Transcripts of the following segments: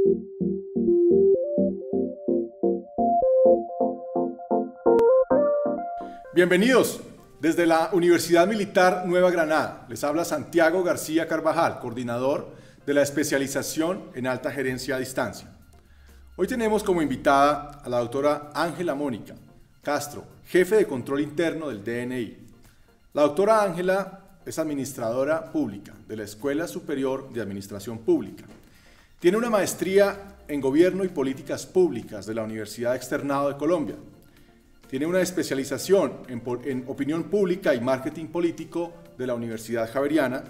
Bienvenidos desde la Universidad Militar Nueva Granada. Les habla Santiago García Carvajal, coordinador de la especialización en alta gerencia a distancia. Hoy tenemos como invitada a la doctora Ángela Mónica Castro, jefe de control interno del DNI. La doctora Ángela es administradora pública de la Escuela Superior de Administración Pública. Tiene una maestría en Gobierno y Políticas Públicas de la Universidad Externado de Colombia. Tiene una especialización en opinión pública y marketing político de la Universidad Javeriana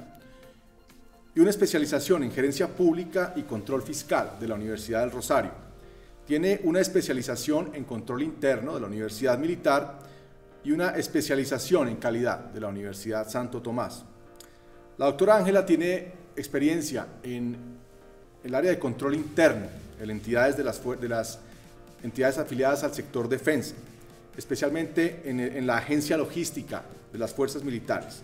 y una especialización en gerencia pública y control fiscal de la Universidad del Rosario. Tiene una especialización en control interno de la Universidad Militar y una especialización en calidad de la Universidad Santo Tomás. La doctora Ángela tiene experiencia en el área de control interno en entidades de las entidades afiliadas al sector defensa, especialmente en la agencia logística de las fuerzas militares.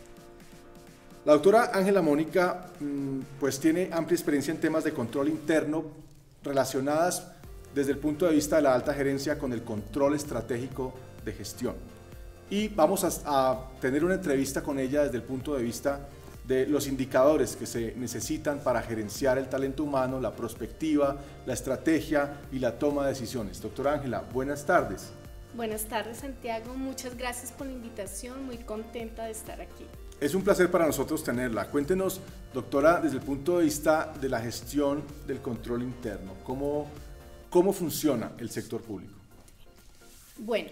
La doctora Ángela Mónica pues tiene amplia experiencia en temas de control interno relacionadas desde el punto de vista de la alta gerencia con el control estratégico de gestión. Y vamos a tener una entrevista con ella desde el punto de vista de los indicadores que se necesitan para gerenciar el talento humano, la prospectiva, la estrategia y la toma de decisiones. Doctora Ángela, buenas tardes. Buenas tardes, Santiago. Muchas gracias por la invitación. Muy contenta de estar aquí. Es un placer para nosotros tenerla. Cuéntenos, doctora, desde el punto de vista de la gestión del control interno, ¿cómo funciona el sector público? Bueno,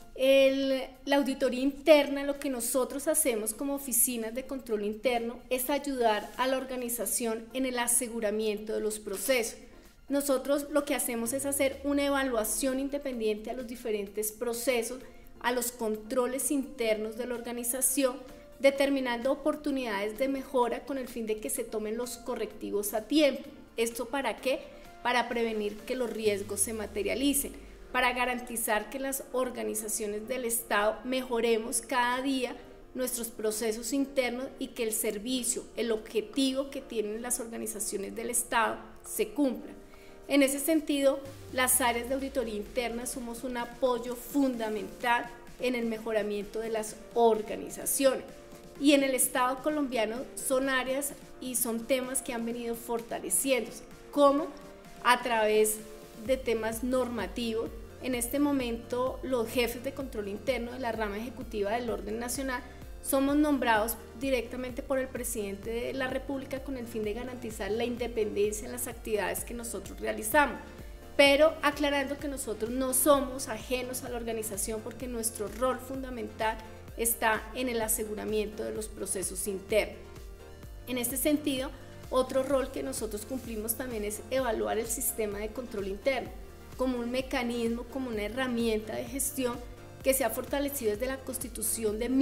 la auditoría interna, lo que nosotros hacemos como oficinas de control interno es ayudar a la organización en el aseguramiento de los procesos. Nosotros lo que hacemos es hacer una evaluación independiente a los diferentes procesos, a los controles internos de la organización, determinando oportunidades de mejora con el fin de que se tomen los correctivos a tiempo. ¿Esto para qué? Para prevenir que los riesgos se materialicen, para garantizar que las organizaciones del Estado mejoremos cada día nuestros procesos internos y que el servicio, el objetivo que tienen las organizaciones del Estado se cumpla. En ese sentido, las áreas de auditoría interna somos un apoyo fundamental en el mejoramiento de las organizaciones. Y en el Estado colombiano son áreas y son temas que han venido fortaleciéndose, como a través de temas normativos. En este momento, los jefes de control interno de la rama ejecutiva del orden nacional somos nombrados directamente por el presidente de la República con el fin de garantizar la independencia en las actividades que nosotros realizamos, pero aclarando que nosotros no somos ajenos a la organización porque nuestro rol fundamental está en el aseguramiento de los procesos internos. En este sentido, otro rol que nosotros cumplimos también es evaluar el sistema de control interno como un mecanismo, como una herramienta de gestión que se ha fortalecido desde la Constitución de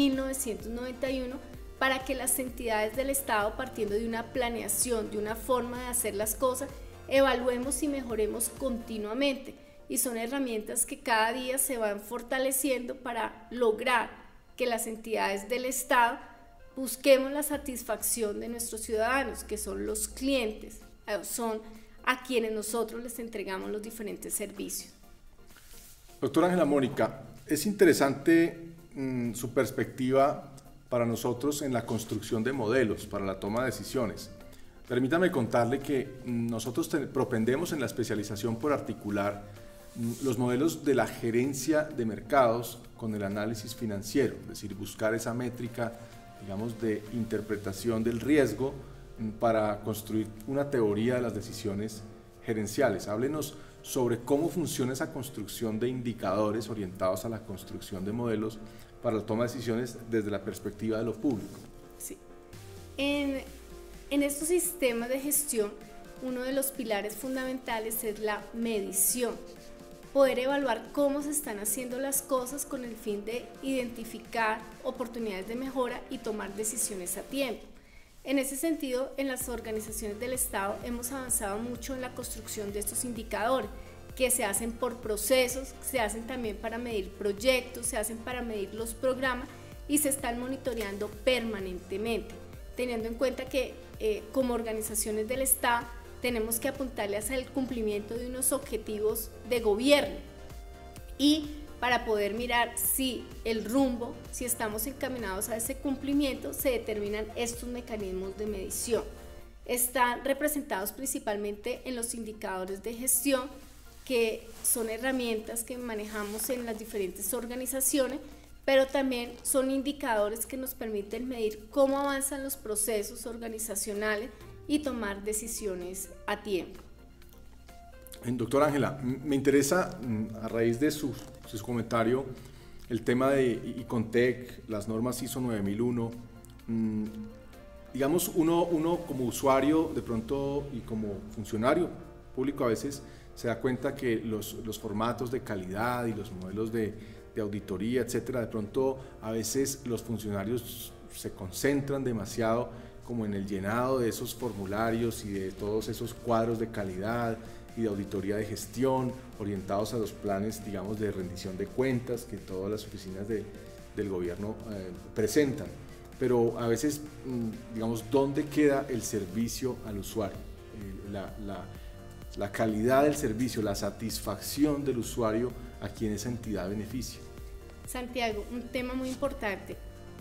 1991 para que las entidades del Estado, partiendo de una planeación, de una forma de hacer las cosas, evaluemos y mejoremos continuamente. Y son herramientas que cada día se van fortaleciendo para lograr que las entidades del Estado busquemos la satisfacción de nuestros ciudadanos, que son los clientes, son a quienes nosotros les entregamos los diferentes servicios. Doctora Ángela Mónica, es interesante su perspectiva para nosotros en la construcción de modelos para la toma de decisiones. Permítame contarle que nosotros propendemos en la especialización por articular los modelos de la gerencia de mercados con el análisis financiero, es decir, buscar esa métrica, digamos, de interpretación del riesgo para construir una teoría de las decisiones gerenciales. Háblenos sobre cómo funciona esa construcción de indicadores orientados a la construcción de modelos para la toma de decisiones desde la perspectiva de lo público. Sí. En estos sistemas de gestión, uno de los pilares fundamentales es la medición. Poder evaluar cómo se están haciendo las cosas con el fin de identificar oportunidades de mejora y tomar decisiones a tiempo. En ese sentido, en las organizaciones del Estado hemos avanzado mucho en la construcción de estos indicadores, que se hacen por procesos, se hacen también para medir proyectos, se hacen para medir los programas y se están monitoreando permanentemente, teniendo en cuenta que como organizaciones del Estado tenemos que apuntarle hacia el cumplimiento de unos objetivos de gobierno y para poder mirar si el rumbo, si estamos encaminados a ese cumplimiento, se determinan estos mecanismos de medición. Están representados principalmente en los indicadores de gestión, que son herramientas que manejamos en las diferentes organizaciones, pero también son indicadores que nos permiten medir cómo avanzan los procesos organizacionales y tomar decisiones a tiempo. Doctora Ángela, me interesa, a raíz de su comentario, el tema de ICONTEC, las normas ISO 9001. Digamos, uno como usuario de pronto y como funcionario público a veces se da cuenta que los formatos de calidad y los modelos de auditoría, etcétera, de pronto a veces los funcionarios se concentran demasiado como en el llenado de esos formularios y de todos esos cuadros de calidad y de auditoría de gestión orientados a los planes, digamos, de rendición de cuentas que todas las oficinas del gobierno presentan. Pero a veces, digamos, ¿dónde queda el servicio al usuario? La calidad del servicio, la satisfacción del usuario a quien esa entidad beneficia. Santiago, un tema muy importante.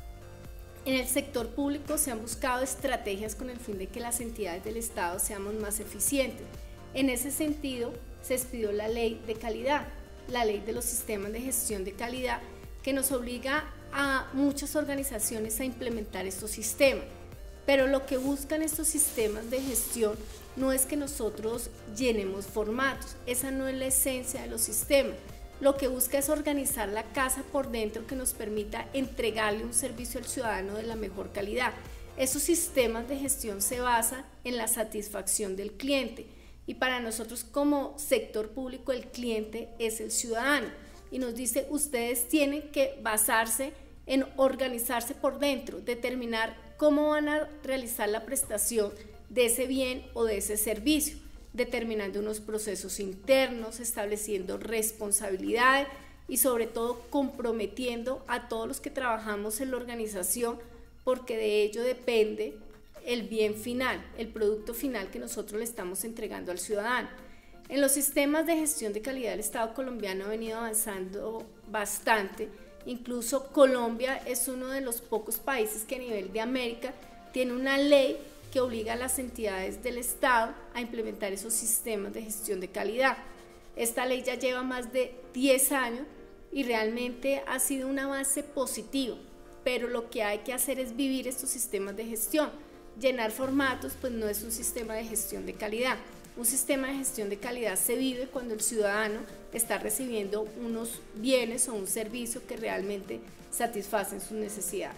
En el sector público se han buscado estrategias con el fin de que las entidades del Estado seamos más eficientes. En ese sentido, se expidió la ley de calidad, la ley de los sistemas de gestión de calidad, que nos obliga a muchas organizaciones a implementar estos sistemas. Pero lo que buscan estos sistemas de gestión no es que nosotros llenemos formatos, esa no es la esencia de los sistemas. Lo que busca es organizar la casa por dentro que nos permita entregarle un servicio al ciudadano de la mejor calidad. Esos sistemas de gestión se basan en la satisfacción del cliente y para nosotros como sector público el cliente es el ciudadano y nos dice ustedes tienen que basarse en organizarse por dentro, determinar cómo van a realizar la prestación de ese bien o de ese servicio, determinando unos procesos internos, estableciendo responsabilidades y sobre todo comprometiendo a todos los que trabajamos en la organización, porque de ello depende el bien final, el producto final que nosotros le estamos entregando al ciudadano. En los sistemas de gestión de calidad el Estado colombiano ha venido avanzando bastante. Incluso Colombia es uno de los pocos países que a nivel de América tiene una ley que obliga a las entidades del Estado a implementar esos sistemas de gestión de calidad. Esta ley ya lleva más de 10 años y realmente ha sido un avance positivo, pero lo que hay que hacer es vivir estos sistemas de gestión. Llenar formatos pues no es un sistema de gestión de calidad. Un sistema de gestión de calidad se vive cuando el ciudadano está recibiendo unos bienes o un servicio que realmente satisfacen sus necesidades.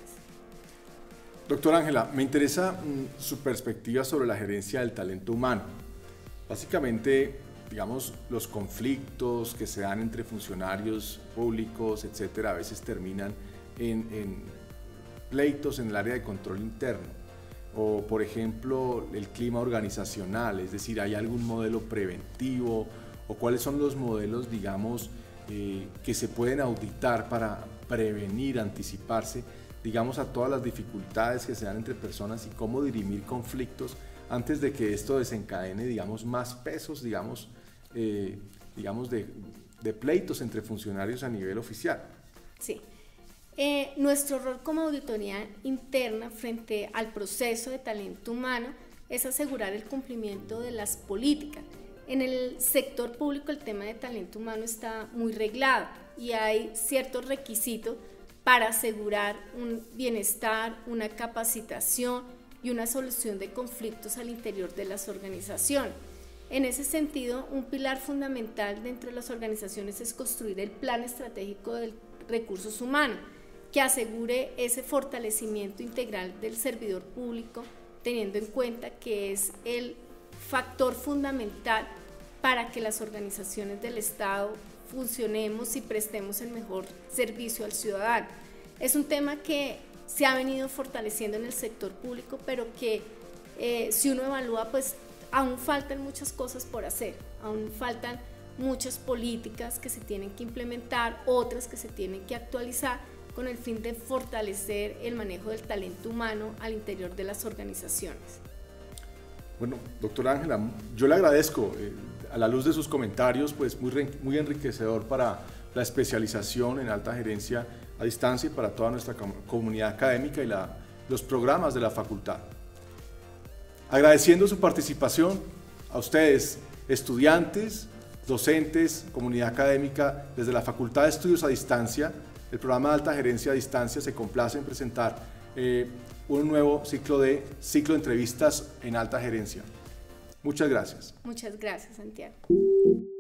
Doctora Ángela, me interesa su perspectiva sobre la gerencia del talento humano. Básicamente, digamos, los conflictos que se dan entre funcionarios públicos, etcétera, a veces terminan en pleitos en el área de control interno. O, por ejemplo, el clima organizacional, es decir, ¿hay algún modelo preventivo o cuáles son los modelos, digamos, que se pueden auditar para prevenir, anticiparse, digamos, a todas las dificultades que se dan entre personas y cómo dirimir conflictos antes de que esto desencadene, digamos, más pesos, digamos, de pleitos entre funcionarios a nivel oficial? Sí. Nuestro rol como auditoría interna frente al proceso de talento humano es asegurar el cumplimiento de las políticas. En el sector público el tema de talento humano está muy reglado y hay ciertos requisitos para asegurar un bienestar, una capacitación y una solución de conflictos al interior de las organizaciones. En ese sentido, un pilar fundamental dentro de las organizaciones es construir el plan estratégico de recursos humanos, que asegure ese fortalecimiento integral del servidor público, teniendo en cuenta que es el factor fundamental para que las organizaciones del Estado funcionemos y prestemos el mejor servicio al ciudadano. Es un tema que se ha venido fortaleciendo en el sector público, pero que si uno evalúa, pues aún faltan muchas cosas por hacer, aún faltan muchas políticas que se tienen que implementar, otras que se tienen que actualizar, con el fin de fortalecer el manejo del talento humano al interior de las organizaciones. Bueno, doctora Ángela, yo le agradezco, a la luz de sus comentarios, pues muy enriquecedor para la especialización en alta gerencia a distancia y para toda nuestra comunidad académica y los programas de la facultad. Agradeciendo su participación a ustedes, estudiantes, docentes, comunidad académica, desde la Facultad de Estudios a Distancia, el programa de alta gerencia a distancia se complace en presentar un nuevo ciclo de entrevistas en alta gerencia. Muchas gracias. Muchas gracias, Santiago.